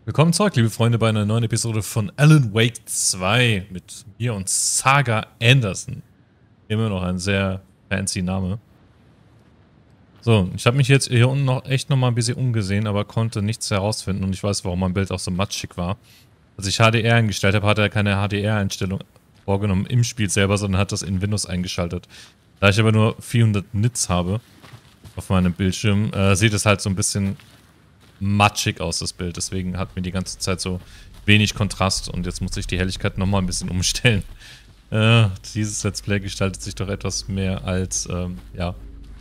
Willkommen zurück, liebe Freunde, bei einer neuen Episode von Alan Wake 2 mit mir und Saga Anderson. Immer noch ein sehr fancy Name. So, ich habe mich jetzt hier unten noch echt nochmal ein bisschen umgesehen, aber konnte nichts herausfinden und ich weiß, warum mein Bild auch so matschig war. Als ich HDR eingestellt habe, hat er keine HDR-Einstellung vorgenommen im Spiel selber, sondern hat das in Windows eingeschaltet. Da ich aber nur 400 Nits habe auf meinem Bildschirm, sieht es halt so ein bisschen matschig aus, das Bild. Deswegen hat mir die ganze Zeit so wenig Kontrast und jetzt muss ich die Helligkeit nochmal ein bisschen umstellen. Dieses Let's Play gestaltet sich doch etwas mehr als, ja,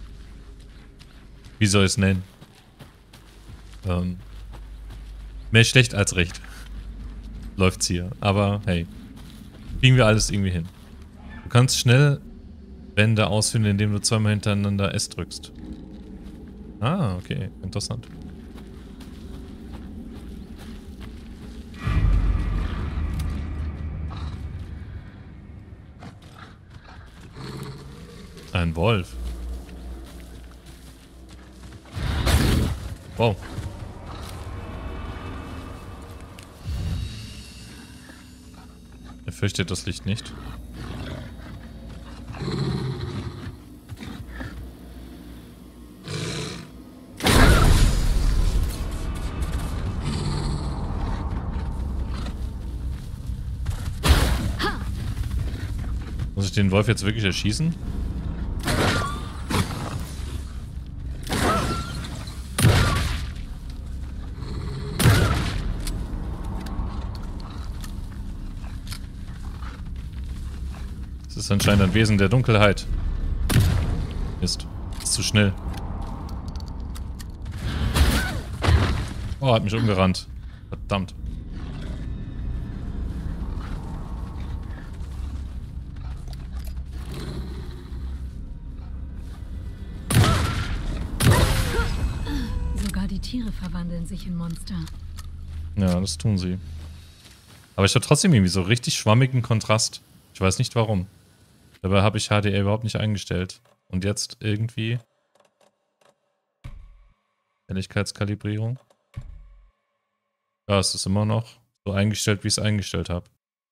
wie soll ich es nennen? Mehr schlecht als recht. Läuft's hier. Aber hey, kriegen wir alles irgendwie hin. Du kannst schnell Wände ausführen, indem du zweimal hintereinander S drückst. Ah, okay. Interessant. Ein Wolf. Wow. Er fürchtet das Licht nicht. Muss ich den Wolf jetzt wirklich erschießen? Das ist anscheinend ein Wesen der Dunkelheit. Ist zu schnell. Oh, hat mich umgerannt. Verdammt. Sogar die Tiere verwandeln sich in Monster. Ja, das tun sie. Aber ich habe trotzdem irgendwie so richtig schwammigen Kontrast. Ich weiß nicht warum. Dabei habe ich HDR überhaupt nicht eingestellt. Und jetzt irgendwie Helligkeitskalibrierung. Ja, es ist immer noch so eingestellt, wie ich es eingestellt habe.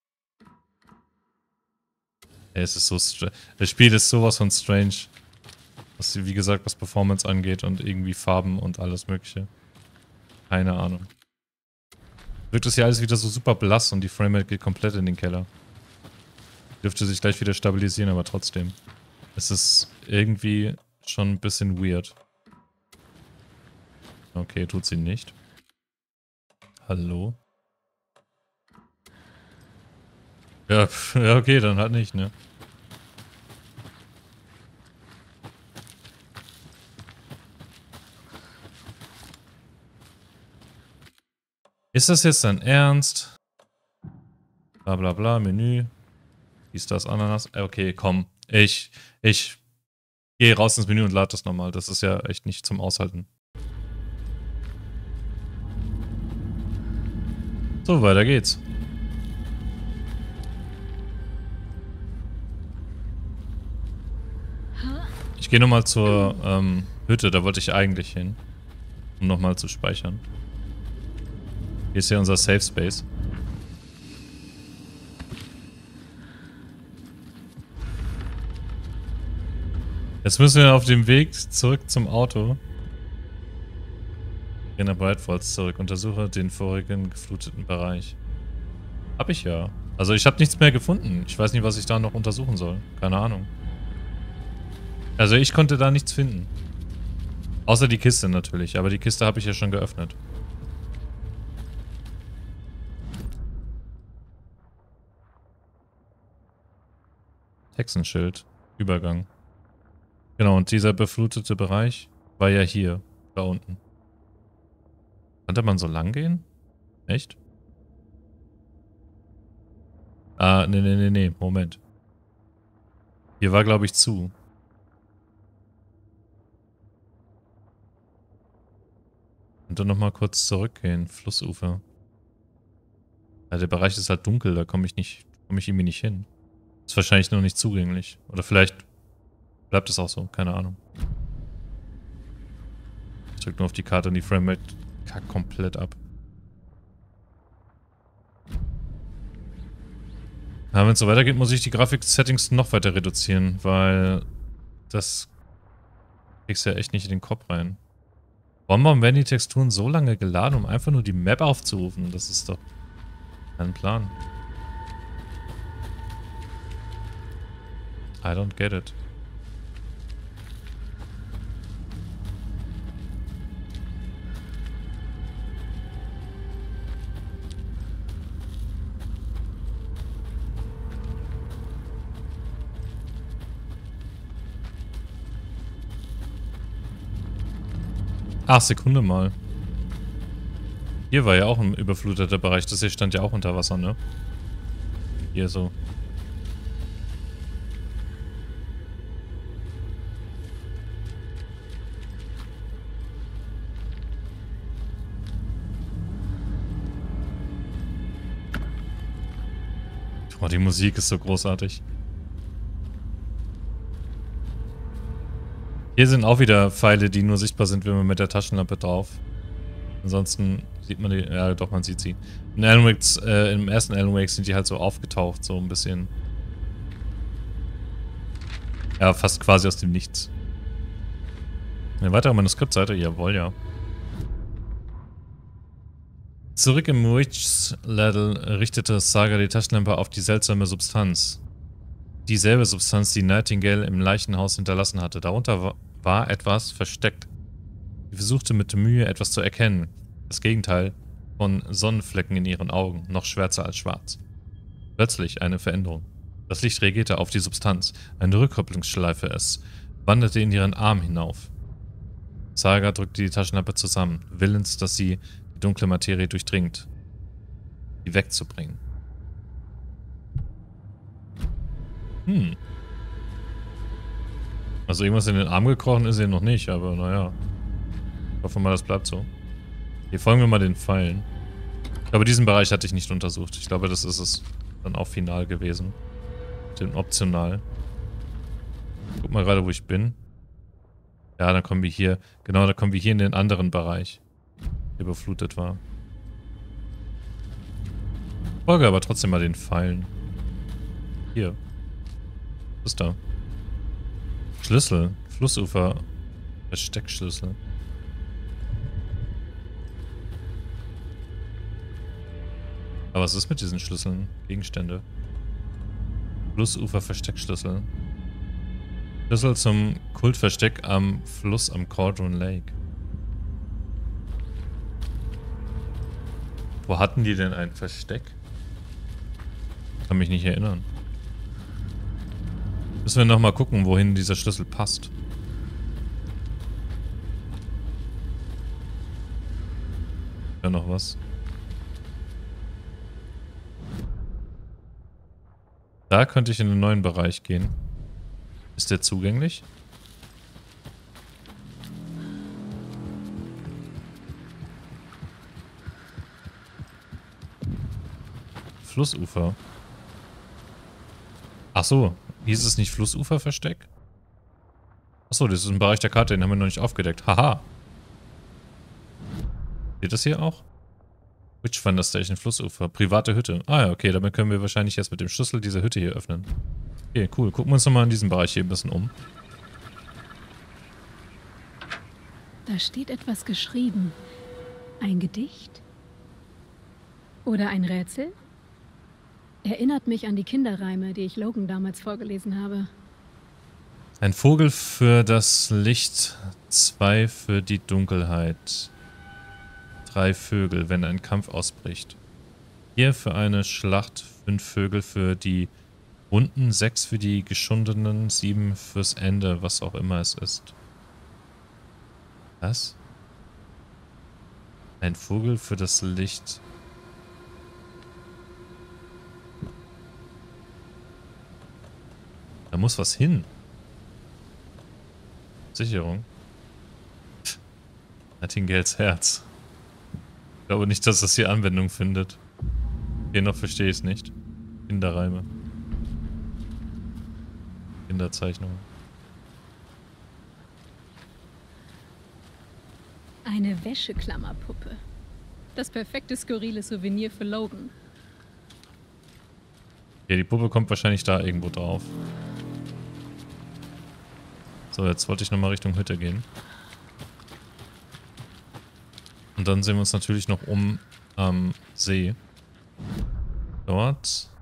Es ist so das Spiel ist sowas von strange. Was, wie gesagt, was Performance angeht und irgendwie Farben und alles mögliche. Keine Ahnung. Wirkt das hier alles wieder so super blass und die Framerate geht komplett in den Keller. Dürfte sich gleich wieder stabilisieren, aber trotzdem. Es ist irgendwie schon ein bisschen weird. Okay, tut sie nicht. Hallo? Ja, ja, okay, dann halt nicht, ne? Ist das jetzt dein Ernst? Bla bla bla, Menü. Ist das Ananas? Okay, komm. Ich gehe raus ins Menü und lade das nochmal. Das ist ja echt nicht zum Aushalten. So, weiter geht's. Ich gehe nochmal zur Hütte, da wollte ich eigentlich hin. Um nochmal zu speichern. Hier ist ja unser Safe Space. Jetzt müssen wir auf dem Weg zurück zum Auto. Geh nach Bright Falls zurück. Untersuche den vorigen gefluteten Bereich. Hab ich ja. Also ich habe nichts mehr gefunden. Ich weiß nicht, was ich da noch untersuchen soll. Keine Ahnung. Also ich konnte da nichts finden. Außer die Kiste natürlich. Aber die Kiste habe ich ja schon geöffnet. Hexenschild. Übergang. Genau, und dieser beflutete Bereich war ja hier. Da unten. Konnte man so lang gehen? Echt? Ah, nee. Moment. Hier war, glaube ich, zu. Und dann nochmal kurz zurückgehen. Flussufer. Ja, der Bereich ist halt dunkel, da komme ich irgendwie nicht hin. Ist wahrscheinlich noch nicht zugänglich. Oder vielleicht bleibt es auch so, keine Ahnung. Ich drück nur auf die Karte und die Framerate kackt komplett ab. Ja, wenn es so weitergeht, muss ich die Grafik-Settings noch weiter reduzieren, weil das kriegst du ja echt nicht in den Kopf rein. Warum werden die Texturen so lange geladen, um einfach nur die Map aufzurufen? Das ist doch kein Plan. I don't get it. Ach, Sekunde mal. Hier war ja auch ein überfluteter Bereich. Das hier stand ja auch unter Wasser, ne? Hier so. Oh, die Musik ist so großartig. Hier sind auch wieder Pfeile, die nur sichtbar sind, wenn man mit der Taschenlampe drauf. Ansonsten sieht man die... Ja, doch, man sieht sie. Im ersten Alan Wake sind die halt so aufgetaucht, so ein bisschen. Ja, fast quasi aus dem Nichts. Eine weitere Manuskriptseite? Jawohl, ja. Zurück im Witch's Ladle richtete Saga die Taschenlampe auf die seltsame Substanz. Dieselbe Substanz, die Nightingale im Leichenhaus hinterlassen hatte. Darunter war etwas versteckt. Sie versuchte mit Mühe etwas zu erkennen. Das Gegenteil von Sonnenflecken in ihren Augen, noch schwärzer als schwarz. Plötzlich eine Veränderung. Das Licht reagierte auf die Substanz. Eine Rückkopplungsschleife. Es wanderte in ihren Arm hinauf. Saga drückte die Taschenlampe zusammen, willens, dass sie die dunkle Materie durchdringt. Sie wegzubringen. Also irgendwas in den Arm gekrochen ist hier noch nicht, aber naja. Hoffen wir mal, das bleibt so. Hier folgen wir mal den Pfeilen. Ich glaube, diesen Bereich hatte ich nicht untersucht. Ich glaube, das ist es dann auch final gewesen. Den optional. Guck mal gerade, wo ich bin. Ja, dann kommen wir hier. Genau, da kommen wir hier in den anderen Bereich, der überflutet war. Folge aber trotzdem mal den Pfeilen. Hier. Was ist da? Schlüssel. Flussufer. Versteckschlüssel. Aber was ist mit diesen Schlüsseln? Gegenstände. Flussufer Versteckschlüssel. Schlüssel zum Kultversteck am Fluss am Cauldron Lake. Wo hatten die denn ein Versteck? Kann mich nicht erinnern. Müssen wir nochmal gucken, wohin dieser Schlüssel passt. Ja, noch was. Da könnte ich in den neuen Bereich gehen. Ist der zugänglich? Flussufer. Ach so, hieß es nicht Flussuferversteck? Ach so, das ist ein Bereich der Karte, den haben wir noch nicht aufgedeckt. Haha. Seht das hier auch? Witchfinder Station, Flussufer, private Hütte. Ah ja, okay, damit können wir wahrscheinlich jetzt mit dem Schlüssel diese Hütte hier öffnen. Okay, cool. Gucken wir uns nochmal in diesem Bereich hier ein bisschen um. Da steht etwas geschrieben. Ein Gedicht? Oder ein Rätsel? Erinnert mich an die Kinderreime, die ich Logan damals vorgelesen habe. Ein Vogel für das Licht, 2 für die Dunkelheit. 3 Vögel, wenn ein Kampf ausbricht. 4 für eine Schlacht, 5 Vögel für die Wunden, 6 für die Geschundenen, 7 fürs Ende, was auch immer es ist. Was? Ein Vogel für das Licht. Da muss was hin. Sicherung. Nightingales Herz. Ich glaube nicht, dass das hier Anwendung findet. Hier noch verstehe ich es nicht. Kinderreime. Kinderzeichnungen. Eine Wäscheklammerpuppe. Das perfekte skurrile Souvenir für Logan. Ja, die Puppe kommt wahrscheinlich da irgendwo drauf. So, jetzt wollte ich nochmal Richtung Hütte gehen. Und dann sehen wir uns natürlich noch am See. Dort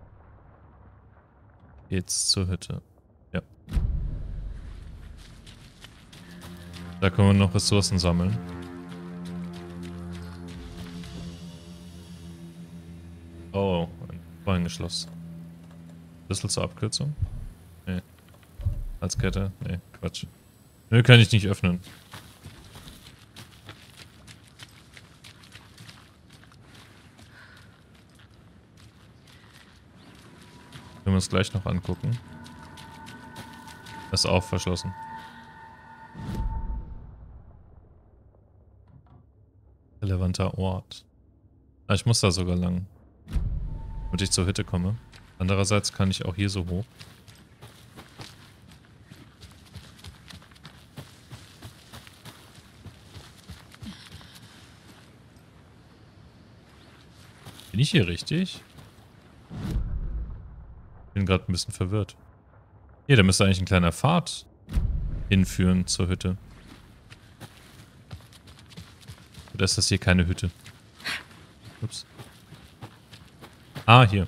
geht's zur Hütte. Ja. Da können wir noch Ressourcen sammeln. Oh, ein Vorhängeschloss. Schlüssel zur Abkürzung? Nee. Als Kette? Nee, Quatsch. Nö, kann ich nicht öffnen. Können wir uns gleich noch angucken. Das ist auch verschlossen. Relevanter Ort. Ah, ich muss da sogar lang. Damit ich zur Hütte komme. Andererseits kann ich auch hier so hoch. Bin ich hier richtig? Bin gerade ein bisschen verwirrt. Hier, da müsste eigentlich ein kleiner Pfad hinführen zur Hütte. Oder ist das hier keine Hütte? Ups. Ah, hier.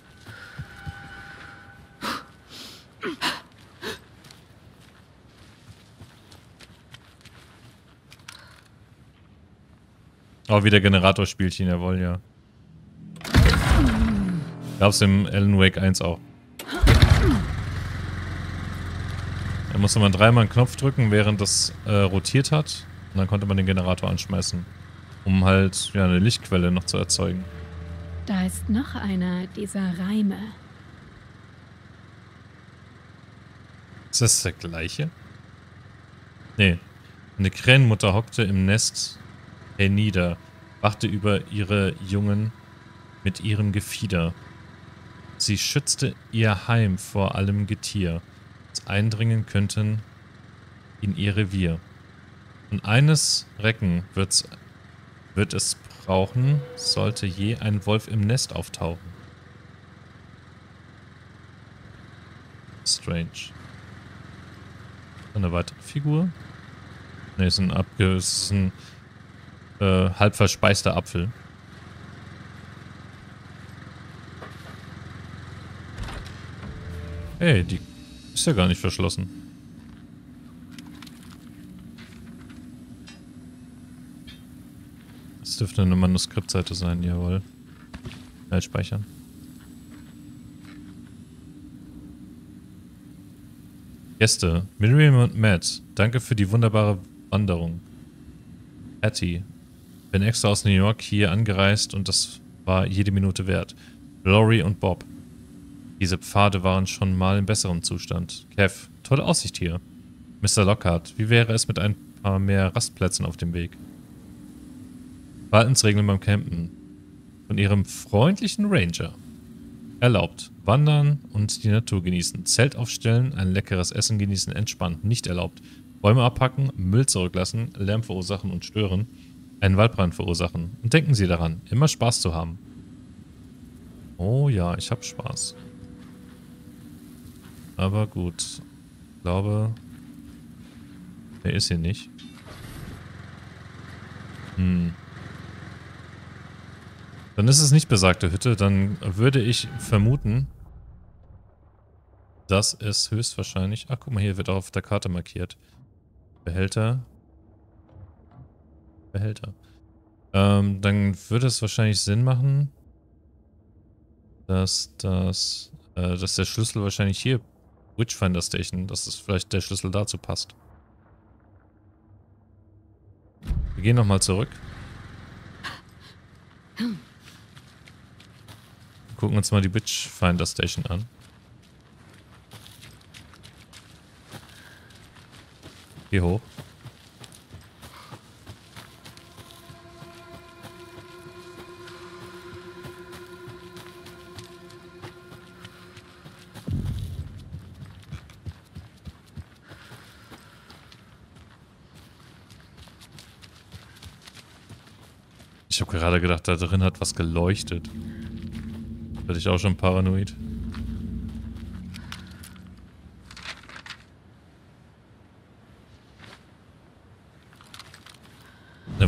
Oh, wieder Generatorspielchen, jawohl, ja. Gab's im Alan Wake 1 auch. Da musste man dreimal einen Knopf drücken, während das rotiert hat. Und dann konnte man den Generator anschmeißen. Um halt ja, eine Lichtquelle noch zu erzeugen. Da ist noch einer dieser Reime. Ist das der gleiche? Nee. Eine Krähenmutter hockte im Nest hernieder, wachte über ihre Jungen mit ihrem Gefieder. Sie schützte ihr Heim vor allem Getier, das eindringen könnten in ihr Revier. Und eines Recken wird es brauchen, sollte je ein Wolf im Nest auftauchen. Strange. Eine weitere Figur? Ne, ist ein halb verspeister Apfel. Hey, die ist ja gar nicht verschlossen. Das dürfte eine Manuskriptseite sein, jawohl. Halt speichern. Gäste, Miriam und Matt, danke für die wunderbare Wanderung. Patty, bin extra aus New York hier angereist und das war jede Minute wert. Laurie und Bob. Diese Pfade waren schon mal in besserem Zustand. Kev, tolle Aussicht hier. Mr. Lockhart, wie wäre es mit ein paar mehr Rastplätzen auf dem Weg? Verhaltensregeln beim Campen. Von ihrem freundlichen Ranger. Erlaubt. Wandern und die Natur genießen. Zelt aufstellen, ein leckeres Essen genießen, entspannt. Nicht erlaubt. Bäume abhacken, Müll zurücklassen, Lärm verursachen und stören. Einen Waldbrand verursachen. Und denken Sie daran, immer Spaß zu haben. Oh ja, ich hab Spaß. Aber gut. Ich glaube, er ist hier nicht. Dann ist es nicht besagte Hütte. Dann würde ich vermuten, dass es höchstwahrscheinlich... Ach, guck mal, hier wird auch auf der Karte markiert. Behälter. Behälter. Dann würde es wahrscheinlich Sinn machen, dass der Schlüssel wahrscheinlich hier, Witchfinder Station, dass es vielleicht der Schlüssel dazu passt. Wir gehen nochmal zurück. Gucken uns mal die Witchfinder Station an. Hier hoch. Ich habe gerade gedacht, da drin hat was geleuchtet. Werde ich auch schon paranoid.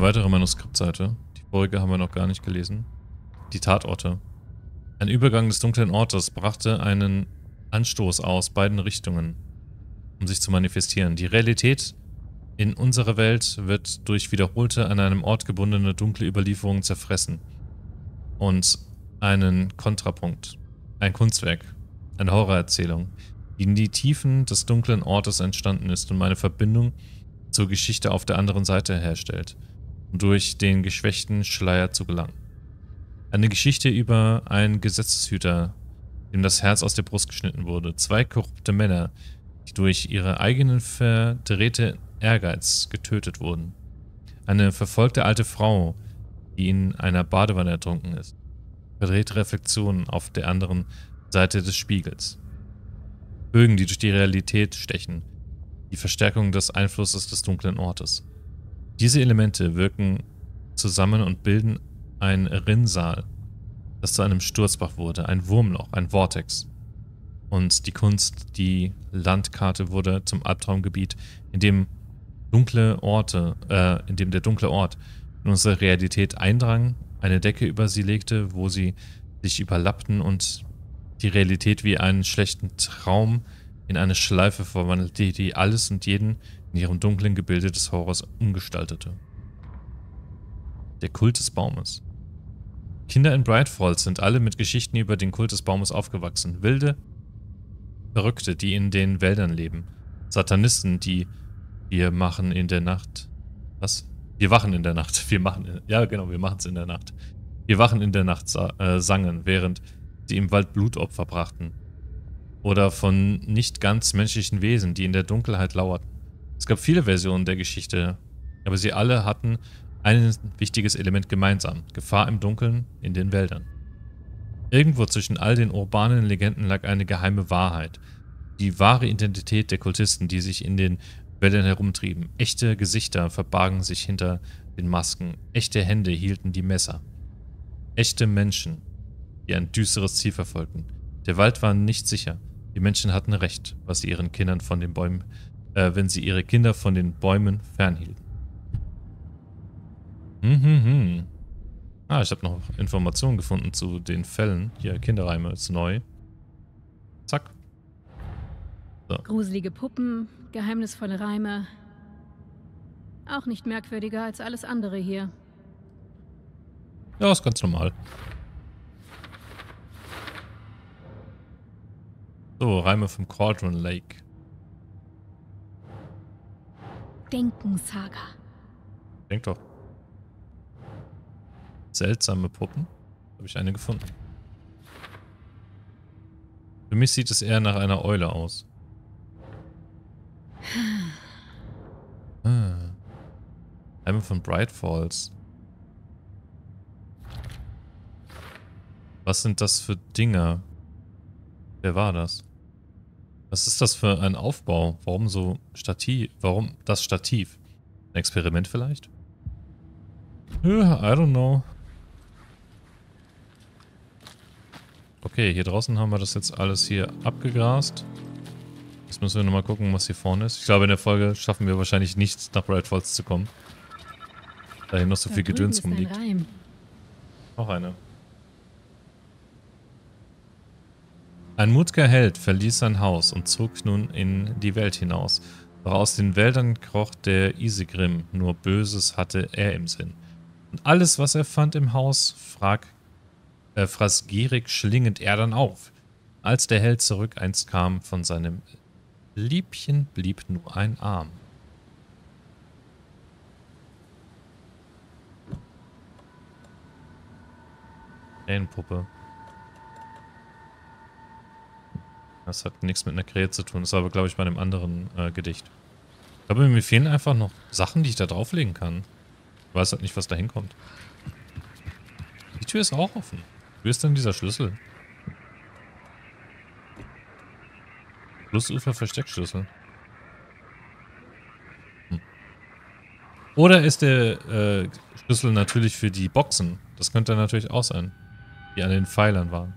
Eine weitere Manuskriptseite. Die vorige haben wir noch gar nicht gelesen. Die Tatorte. Ein Übergang des dunklen Ortes brachte einen Anstoß aus beiden Richtungen, um sich zu manifestieren. Die Realität in unserer Welt wird durch wiederholte, an einem Ort gebundene dunkle Überlieferungen zerfressen. Und einen Kontrapunkt, ein Kunstwerk, eine Horrorerzählung, die in die Tiefen des dunklen Ortes entstanden ist und meine Verbindung zur Geschichte auf der anderen Seite herstellt, um durch den geschwächten Schleier zu gelangen. Eine Geschichte über einen Gesetzeshüter, dem das Herz aus der Brust geschnitten wurde, zwei korrupte Männer, die durch ihre eigenen verdrehte Ehrgeiz getötet wurden, eine verfolgte alte Frau, die in einer Badewanne ertrunken ist, verdrehte Reflexionen auf der anderen Seite des Spiegels, Bögen, die durch die Realität stechen, die Verstärkung des Einflusses des dunklen Ortes. Diese Elemente wirken zusammen und bilden ein Rinnsal, das zu einem Sturzbach wurde, ein Wurmloch, ein Vortex. Und die Kunst, die Landkarte wurde zum Albtraumgebiet, in dem der dunkle Ort in unsere Realität eindrang, eine Decke über sie legte, wo sie sich überlappten und die Realität wie einen schlechten Traum in eine Schleife verwandelte, die alles und jeden in ihrem dunklen Gebilde des Horrors umgestaltete. Der Kult des Baumes. Kinder in Bright Falls sind alle mit Geschichten über den Kult des Baumes aufgewachsen. Wilde Verrückte, die in den Wäldern leben. Satanisten, die wir machen in der Nacht. Was? Wir wachen in der Nacht. Wir machen es in der Nacht. Wir wachen in der Nacht sangen, während sie im Wald Blutopfer brachten. Oder von nicht ganz menschlichen Wesen, die in der Dunkelheit lauerten. Es gab viele Versionen der Geschichte, aber sie alle hatten ein wichtiges Element gemeinsam: Gefahr im Dunkeln in den Wäldern. Irgendwo zwischen all den urbanen Legenden lag eine geheime Wahrheit. Die wahre Identität der Kultisten, die sich in den Wäldern herumtrieben. Echte Gesichter verbargen sich hinter den Masken. Echte Hände hielten die Messer. Echte Menschen, die ein düsteres Ziel verfolgten. Der Wald war nicht sicher. Die Menschen hatten recht, was sie ihren Kindern von den Bäumen, wenn sie ihre Kinder von den Bäumen fernhielten. Ich habe noch Informationen gefunden zu den Fällen. Hier, Kinderreime ist neu. Zack. So. Gruselige Puppen, geheimnisvolle Reime. Auch nicht merkwürdiger als alles andere hier. Ja, ist ganz normal. So, Reime vom Cauldron Lake. Denken, Saga. Denk doch. Seltsame Puppen. Habe ich eine gefunden. Für mich sieht es eher nach einer Eule aus. Reime von Bright Falls. Was sind das für Dinger? Wer war das? Was ist das für ein Aufbau? Warum so Stativ? Warum das Stativ? Ein Experiment vielleicht? I don't know. Okay, hier draußen haben wir das jetzt alles hier abgegrast. Jetzt müssen wir nochmal gucken, was hier vorne ist. Ich glaube, in der Folge schaffen wir wahrscheinlich nicht, nach Bright Falls zu kommen. Da hier noch so viel Gedöns rumliegt. Noch eine. Ein mutiger Held verließ sein Haus und zog nun in die Welt hinaus. Doch aus den Wäldern kroch der Isegrim, nur Böses hatte er im Sinn. Und alles, was er fand im Haus, fraß gierig schlingend er dann auf. Als der Held zurück einst kam, von seinem Liebchen blieb nur ein Arm. Krähenpuppe. Das hat nichts mit einer Krähe zu tun. Das war aber, glaube ich, bei einem anderen Gedicht. Ich glaube, mir fehlen einfach noch Sachen, die ich da drauflegen kann. Ich weiß halt nicht, was da hinkommt. Die Tür ist auch offen. Wo ist denn dieser Schlüssel? Flussufer Versteckschlüssel. Oder ist der Schlüssel natürlich für die Boxen? Das könnte natürlich auch sein. Die an den Pfeilern waren.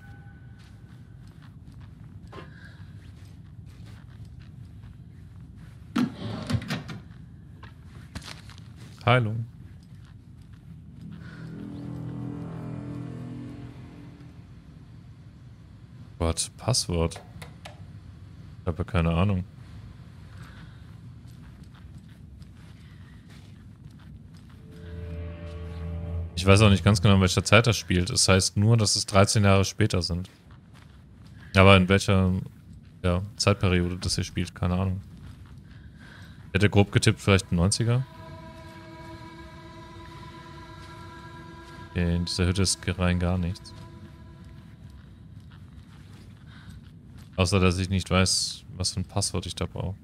Heilung. Gott, Passwort. Ich habe ja keine Ahnung. Ich weiß auch nicht ganz genau, in welcher Zeit das spielt. Es heißt nur, dass es 13 Jahre später sind. Aber in welcher Zeitperiode das hier spielt, keine Ahnung. Ich hätte grob getippt, vielleicht 90er. Okay, in dieser Hütte ist rein gar nichts. Außer, dass ich nicht weiß, was für ein Passwort ich da brauche.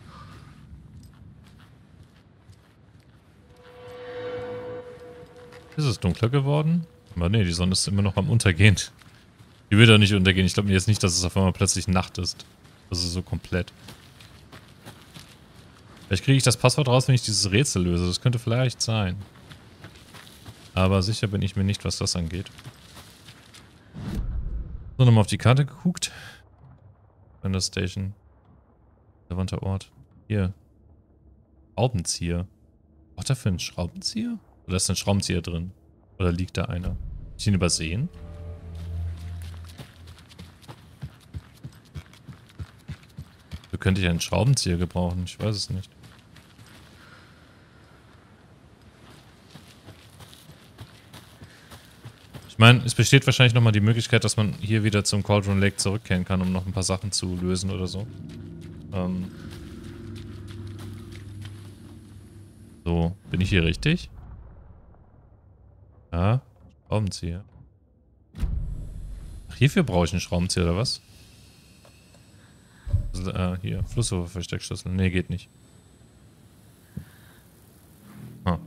Ist es dunkler geworden? Aber nee, die Sonne ist immer noch am Untergehen. Die wird doch nicht untergehen. Ich glaube jetzt nicht, dass es auf einmal plötzlich Nacht ist. Also so komplett. Vielleicht kriege ich das Passwort raus, wenn ich dieses Rätsel löse. Das könnte vielleicht sein. Aber sicher bin ich mir nicht, was das angeht. So, nochmal auf die Karte geguckt. Render Station. Relevanter Ort. Hier. Schraubenzieher. Braucht er für einen Schraubenzieher? Oder ist ein Schraubenzieher drin? Oder liegt da einer? Hab ich ihn übersehen? So könnte ich einen Schraubenzieher gebrauchen. Ich weiß es nicht. Ich meine, es besteht wahrscheinlich nochmal die Möglichkeit, dass man hier wieder zum Cauldron Lake zurückkehren kann, um noch ein paar Sachen zu lösen oder so. So, bin ich hier richtig? Ja, Schraubenzieher. Ach, hierfür brauche ich einen Schraubenzieher, oder was? Also, hier, Flussufer-Versteckschlüssel. Nee, geht nicht. Ah.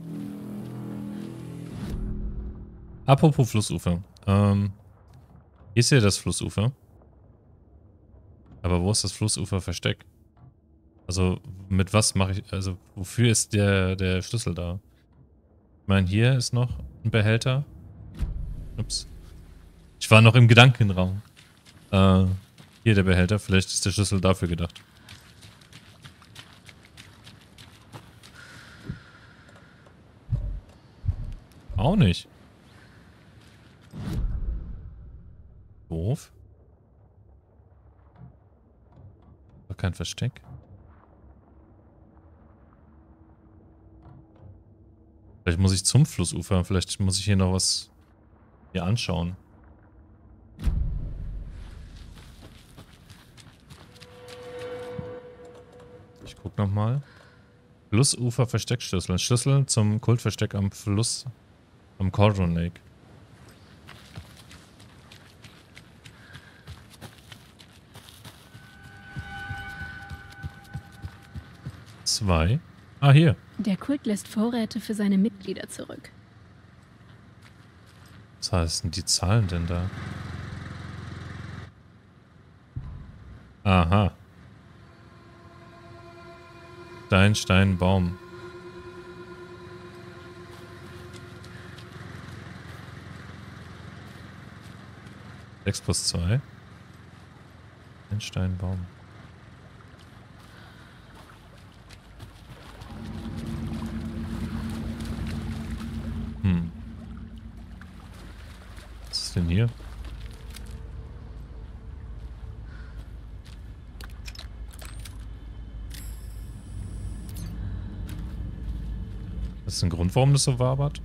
Apropos Flussufer. Hier ist ja das Flussufer. Aber wo ist das Flussufer-Versteck? Also, mit was mache ich... Also, wofür ist der Schlüssel da? Ich meine, hier ist noch ein Behälter. Ups. Ich war noch im Gedankenraum. Hier der Behälter. Vielleicht ist der Schlüssel dafür gedacht. Auch nicht. Doof. War kein Versteck. Vielleicht muss ich zum Flussufer. Vielleicht muss ich hier noch was hier anschauen. Ich guck nochmal. Flussufer Versteckschlüssel. Schlüssel zum Kultversteck am Fluss. Am Cauldron Lake. Zwei. Ah, hier. Der Kult lässt Vorräte für seine Mitglieder zurück. Was heißen die Zahlen denn da? Aha. Stein, Stein, Baum. Sechs plus 2. Ein Stein, Baum. Was ist denn hier? Das ist ein Grund, warum das so wabert?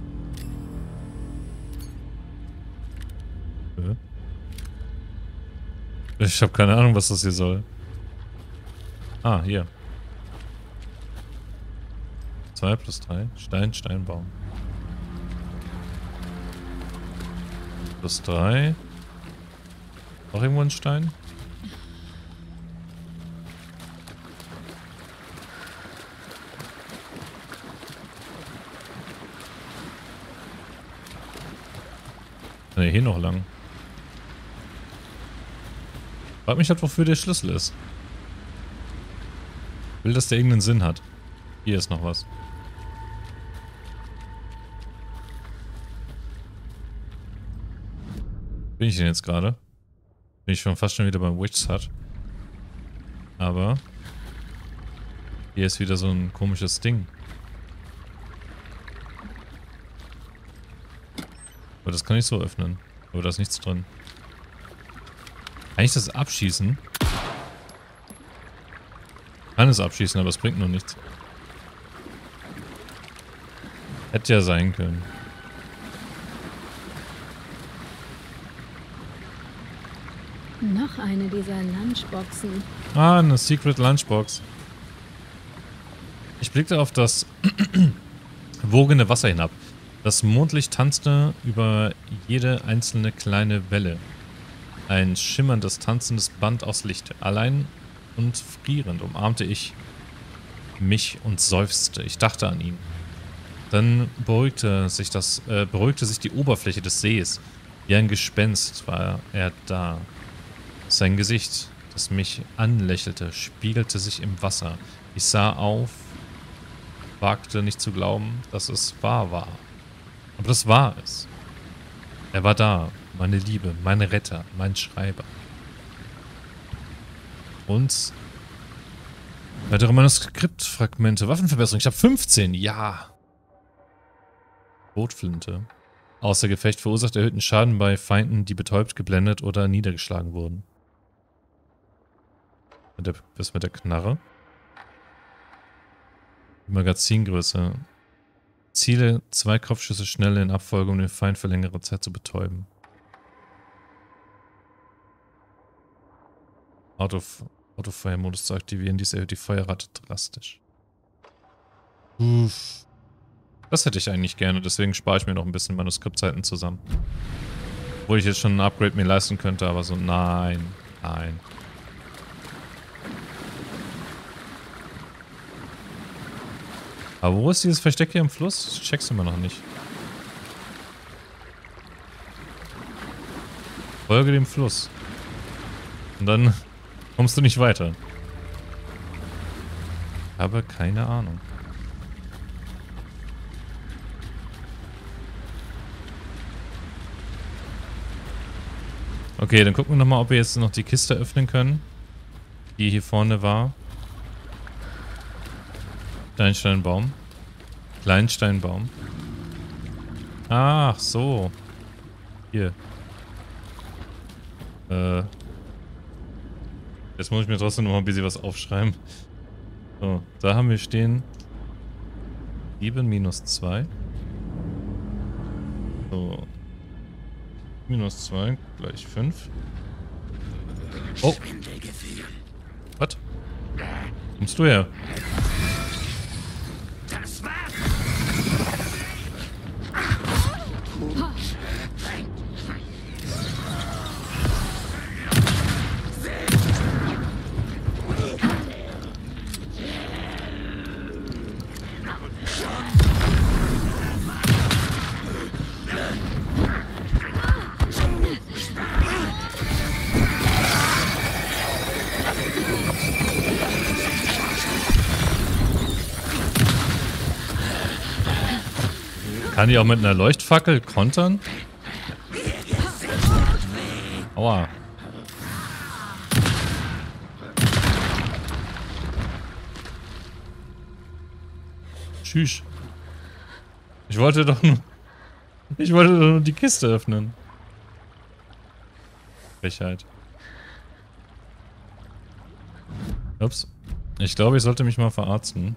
Ich habe keine Ahnung, was das hier soll. Ah, hier. 2 plus 3. Stein, Stein, Baum. Plus 3. Noch irgendwo ein Stein? Ne, hier noch lang. Frag mich halt, wofür der Schlüssel ist. Ich will, dass der irgendeinen Sinn hat. Hier ist noch was. Bin ich denn jetzt gerade? Bin ich fast schon wieder beim Witch's Hut. Aber hier ist wieder so ein komisches Ding. Aber das kann ich so öffnen. Aber da ist nichts drin. Kann ich das abschießen? Ich kann es abschießen, aber es bringt nur nichts. Hätte ja sein können. Noch eine dieser Lunchboxen. Ah, eine Secret Lunchbox. Ich blickte auf das wogende Wasser hinab. Das Mondlicht tanzte über jede einzelne kleine Welle. Ein schimmerndes, tanzendes Band aus Licht. Allein und frierend umarmte ich mich und seufzte. Ich dachte an ihn. Dann beruhigte sich die Oberfläche des Sees. Wie ein Gespenst war er da. Sein Gesicht, das mich anlächelte, spiegelte sich im Wasser. Ich sah auf, wagte nicht zu glauben, dass es wahr war. Aber das war es. Er war da, meine Liebe, mein Retter, mein Schreiber. Und weitere Manuskriptfragmente, Waffenverbesserung. Ich habe 15, ja. Schrotflinte. Außer Gefecht verursacht erhöhten Schaden bei Feinden, die betäubt, geblendet oder niedergeschlagen wurden. Was mit der Knarre? Die Magazingröße. Ziele 2 Kopfschüsse schnell in Abfolge, um den Feind für längere Zeit zu betäuben. Autofeuermodus zu aktivieren. Dies erhöht die Feuerrate drastisch. Uff. Das hätte ich eigentlich gerne, deswegen spare ich mir noch ein bisschen Manuskriptzeiten zusammen. Wo ich jetzt schon ein Upgrade mir leisten könnte, aber so nein, nein. Aber wo ist dieses Versteck hier im Fluss? Ich check's immer noch nicht. Folge dem Fluss. Und dann kommst du nicht weiter. Ich habe keine Ahnung. Okay, dann gucken wir nochmal, ob wir jetzt noch die Kiste öffnen können, die hier vorne war. Kleinsteinbaum. Kleinsteinbaum. Ach, so. Hier. Jetzt muss ich mir trotzdem noch mal ein bisschen was aufschreiben. So, da haben wir stehen 7 minus 2. So. Minus 2 gleich 5. Oh. Was? Kommst du her? Das war's. Kann die auch mit einer Leuchtfackel kontern? Aua. Tschüss. Ich wollte doch nur die Kiste öffnen. Frechheit. Ups. Ich glaube, ich sollte mich mal verarzten.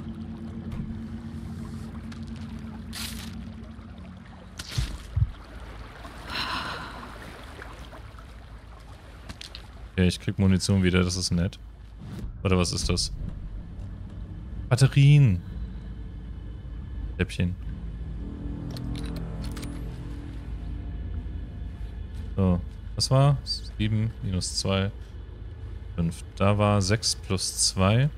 Okay, ich krieg Munition wieder, das ist nett. Oder was ist das? Batterien. Häppchen. So, was war? 7 minus 2. 5. Da war 6 plus 2.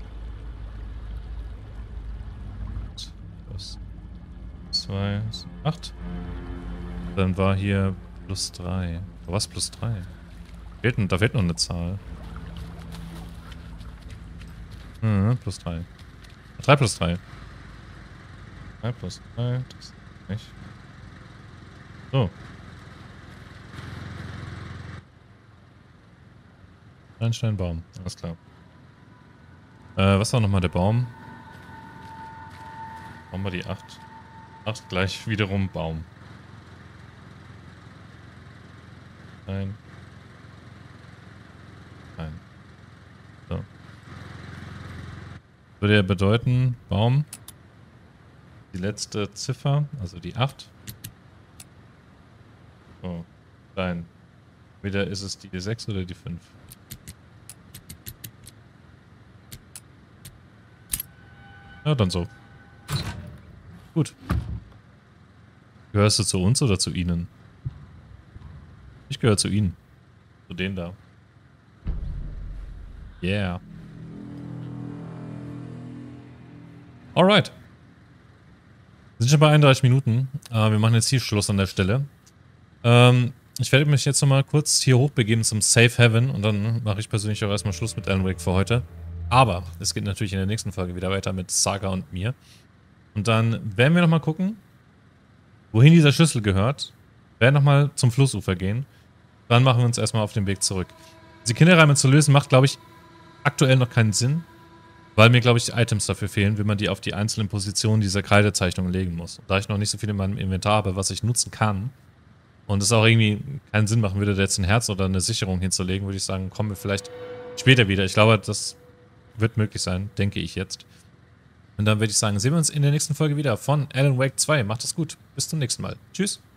Plus 2 ist 8. Dann war hier plus 3. Was plus 3? Da fehlt noch eine Zahl. Plus 3. 3 plus 3. 3 plus 3, das ist nicht. So. Steinbaum, alles klar. Was war nochmal der Baum? Baum war die 8. 8 gleich wiederum Baum. Nein. Würde ja bedeuten, Baum, die letzte Ziffer, also die 8. So, nein. Wieder ist es die 6 oder die 5. Ja, dann so. Gut. Gehörst du zu uns oder zu ihnen? Ich gehöre zu ihnen. Zu denen da. Yeah. Alright. Wir sind schon bei 31 Minuten. Wir machen jetzt hier Schluss an der Stelle. Ich werde mich jetzt nochmal kurz hier hochbegeben zum Safe Haven und dann mache ich persönlich auch erstmal Schluss mit Alan Wake für heute. Aber es geht natürlich in der nächsten Folge wieder weiter mit Saga und mir. Und dann werden wir nochmal gucken, wohin dieser Schlüssel gehört. Wir werden nochmal zum Flussufer gehen. Dann machen wir uns erstmal auf den Weg zurück. Diese Kinderreime zu lösen macht, glaube ich, aktuell noch keinen Sinn. Weil mir, glaube ich, die Items dafür fehlen, wie man die auf die einzelnen Positionen dieser Kreidezeichnung legen muss. Und da ich noch nicht so viel in meinem Inventar habe, was ich nutzen kann, und es auch irgendwie keinen Sinn machen würde, da jetzt ein Herz oder eine Sicherung hinzulegen, würde ich sagen, kommen wir vielleicht später wieder. Ich glaube, das wird möglich sein, denke ich jetzt. Und dann würde ich sagen, sehen wir uns in der nächsten Folge wieder von Alan Wake 2. Macht es gut. Bis zum nächsten Mal. Tschüss.